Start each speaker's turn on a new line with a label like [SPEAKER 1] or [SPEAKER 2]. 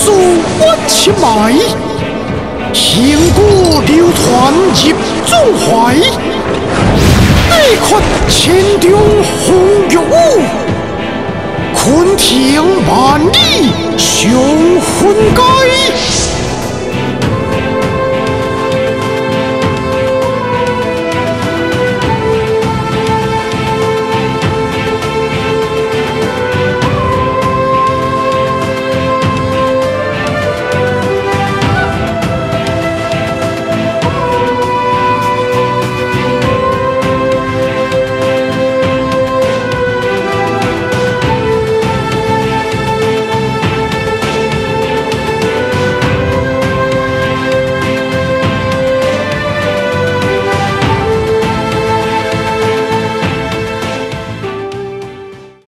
[SPEAKER 1] 数万千脉，千古流传入中怀。你看千中红玉舞，昆庭万里雄浑盖。